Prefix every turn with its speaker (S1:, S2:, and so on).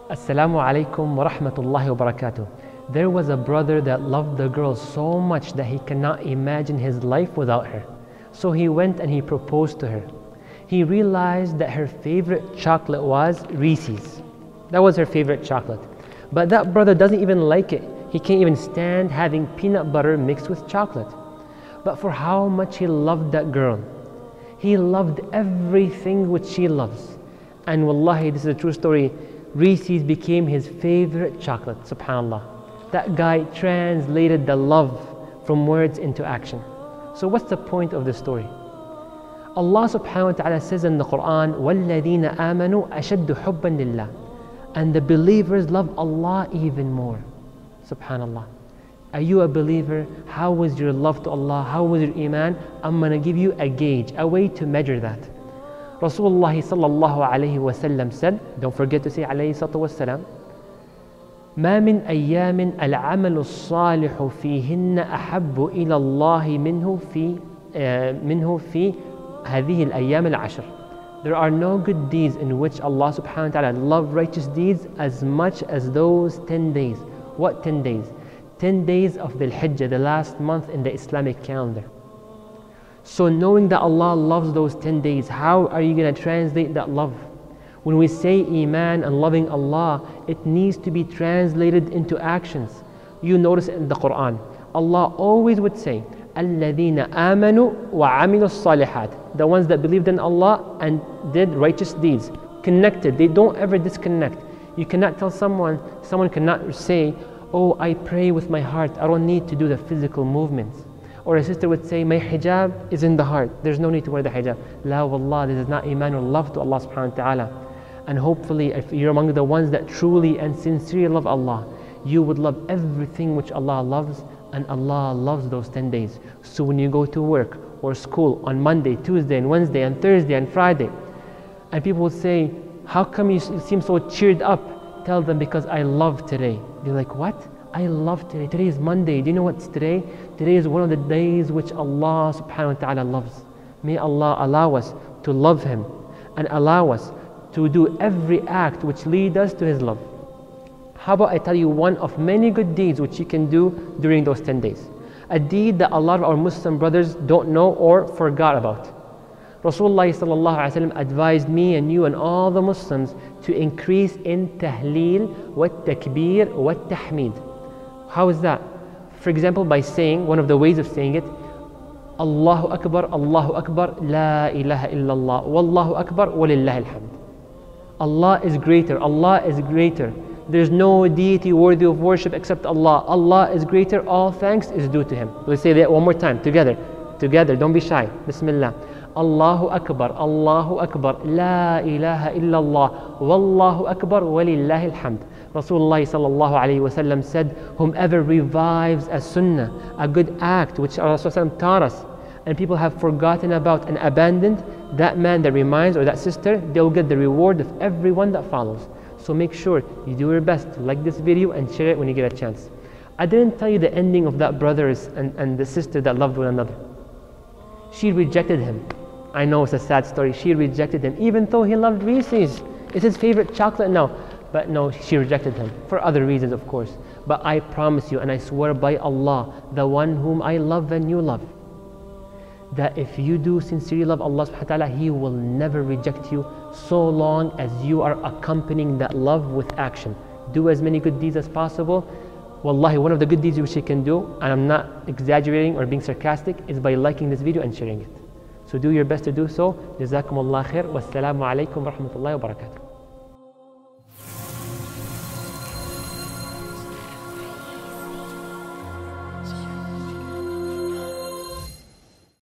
S1: Assalamu alaikum wa rahmatullahi wa barakatuh. There was a brother that loved the girl so much that he cannot imagine his life without her. So he went and he proposed to her. He realized that her favorite chocolate was Reese's. That was her favorite chocolate. But that brother doesn't even like it. He can't even stand having peanut butter mixed with chocolate. But for how much he loved that girl, he loved everything which she loves. And wallahi, this is a true story, Reese's became his favorite chocolate, subhanAllah. That guy translated the love from words into action. So what's the point of the story? Allah subhanahu wa ta'ala says in the Quran, وَالَّذِينَ آمَنُوا أَشَدُّ حُبًّا لِلَّهِ. And the believers love Allah even more. Subhanallah. Are you a believer? How was your love to Allah? How was your iman? I'm going to give you a gauge, a way to measure that. Rasulullah sallallahu alayhi wa sallam said, don't forget to say alayhi salatu wa sallam, ما من أيام العمل الصالح فيهن أحب إلى الله منه في هذه الأيام العشر. There are no good deeds in which Allah subhanahu wa ta'ala loves righteous deeds as much as those 10 days. What 10 days? 10 days of the Hijjah, the last month in the Islamic calendar. So knowing that Allah loves those 10 days, how are you going to translate that love? When we say Iman and loving Allah, it needs to be translated into actions. You notice in the Quran, Allah always would say, الَّذِينَ آمَنُوا وَعَمِلُوا الصَّالِحَاتِ. The ones that believed in Allah and did righteous deeds. Connected, they don't ever disconnect. You cannot tell someone cannot say, oh, I pray with my heart, I don't need to do the physical movements. Or a sister would say, my hijab is in the heart, there's no need to wear the hijab. La wallah, this is not iman or love to Allah subhanahu wa ta'ala. And hopefully, if you're among the ones that truly and sincerely love Allah, you would love everything which Allah loves, and Allah loves those 10 days. So when you go to work or school on Monday, Tuesday, and Wednesday, and Thursday, and Friday, and people will say, how come you seem so cheered up? Tell them, because I love today. They're like, what? I love today. Today is Monday. Do you know what's today? Today is one of the days which Allah subhanahu wa ta'ala loves. May Allah allow us to love Him and allow us to do every act which leads us to His love. How about I tell you one of many good deeds which you can do during those 10 days? A deed that a lot of our Muslim brothers don't know or forgot about. Rasulullah sallallahu alaihi wasallam advised me and you and all the Muslims to increase in tahleel, wa takbir, wa tahmeed. How is that? For example, by saying, one of the ways of saying it, Allahu Akbar, La ilaha illallah, Wallahu Akbar, Walillahi alhamd. Allah is greater, Allah is greater. There's no deity worthy of worship except Allah. Allah is greater, all thanks is due to Him. Let's say that one more time, together, don't be shy. Bismillah. Allahu Akbar, La ilaha illallah, Wallahu Akbar, Walillahi alhamd. Rasulullah sallallahu alayhi wa sallam said, whomever revives a sunnah, a good act which Rasulullah taught us, and people have forgotten about and abandoned, that man that reminds, or that sister, they'll get the reward of everyone that follows. So make sure you do your best to like this video and share it when you get a chance. I didn't tell you the ending of that brother and the sister that loved one another. She rejected him. I know it's a sad story. She rejected him, even though he loved Reese's. It's his favorite chocolate now. But no, she rejected him, for other reasons of course. But I promise you, and I swear by Allah, the one whom I love and you love, that if you do sincerely love Allah subhanahu wa ta'ala, He will never reject you so long as you are accompanying that love with action. Do as many good deeds as possible. Wallahi, one of the good deeds which you can do, and I'm not exaggerating or being sarcastic, is by liking this video and sharing it. So do your best to do so. Jazakumullah khair. Wassalamu alaikum wa rahmatullahi wa barakatuh.